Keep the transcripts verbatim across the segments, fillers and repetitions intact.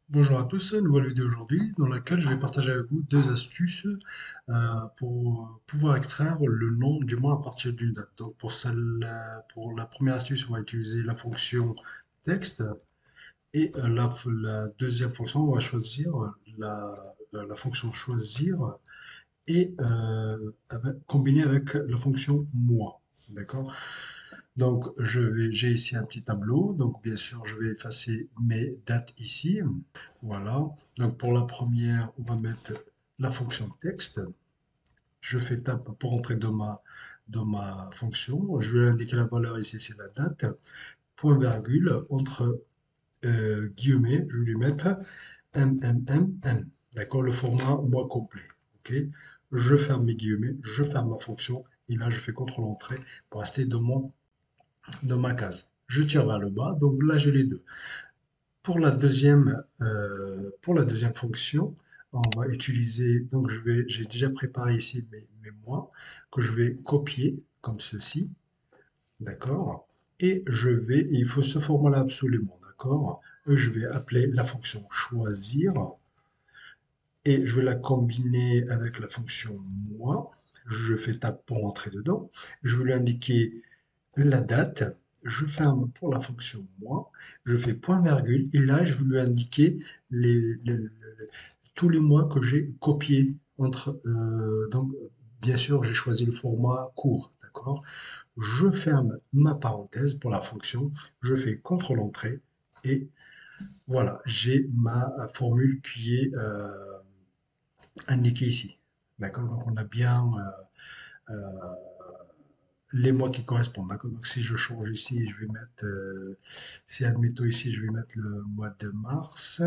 Bonjour à tous, nouvelle vidéo aujourd'hui dans laquelle je vais partager avec vous deux astuces euh, pour pouvoir extraire le nom du mois à partir d'une date. Donc pour celle, pour la première astuce, on va utiliser la fonction texte et euh, la, la deuxième fonction, on va choisir la, la fonction choisir et euh, avec- combiner avec la fonction moi. D'accord? Donc, je vais, j'ai ici un petit tableau. Donc, bien sûr, je vais effacer mes dates ici. Voilà. Donc, pour la première, on va mettre la fonction texte. Je fais tab pour entrer dans ma, dans ma fonction. Je vais indiquer la valeur ici, c'est la date. Point virgule entre euh, guillemets, je vais lui mettre M M M M. D'accord? Le format mois complet. OK? Je ferme mes guillemets, je ferme ma fonction. Et là, je fais contrôle entrée pour rester dans mon de ma case. Je tire vers le bas, donc là j'ai les deux. Pour la deuxième, euh, pour la deuxième fonction, on va utiliser, donc je vais, j'ai déjà préparé ici mes, mes mois que je vais copier comme ceci, d'accord? Et je vais, il faut ce format-là absolument, d'accord? Et je vais appeler la fonction choisir et je vais la combiner avec la fonction mois. Je fais tab pour entrer dedans. Je vais lui indiquer la date, je ferme pour la fonction mois, je fais point virgule et là je vais lui indiquer les, les- les- tous les mois que j'ai copiés entre euh, donc bien sûr j'ai choisi le format court, d'accord? Je ferme ma parenthèse pour la fonction, je fais contrôle entrée et voilà, j'ai ma formule qui est euh, indiquée ici. D'accord? Donc on a bien euh, euh, les mois qui correspondent. D'accord? Donc si je change ici, je vais mettre, euh, si admettons ici, je vais mettre le mois de mars.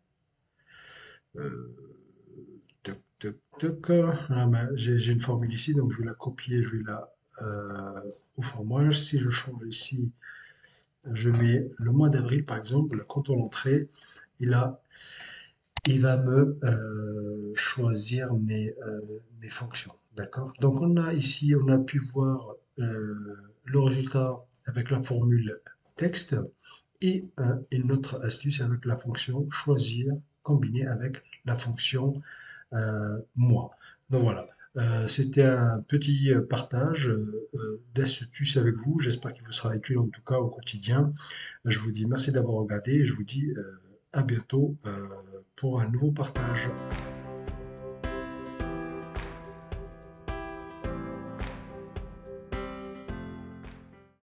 Euh, toc, toc, toc. Ah, ben, j'ai j'ai une formule ici, donc je vais la copier, je vais la euh, au format. Si je change ici, je mets le mois d'avril par exemple, quand on l'entrée, il a, il va me euh, choisir mes, euh, mes fonctions. D'accord? Donc on a ici, on a pu voir euh, le résultat avec la formule texte et euh, une autre astuce avec la fonction choisir combinée avec la fonction euh, moi. Donc voilà. Euh, c'était un petit euh, partage euh, euh, d'astuces avec vous. J'espère qu'il vous sera utile en tout cas au quotidien. Je vous dis merci d'avoir regardé et je vous dis euh, à bientôt euh, pour un nouveau partage.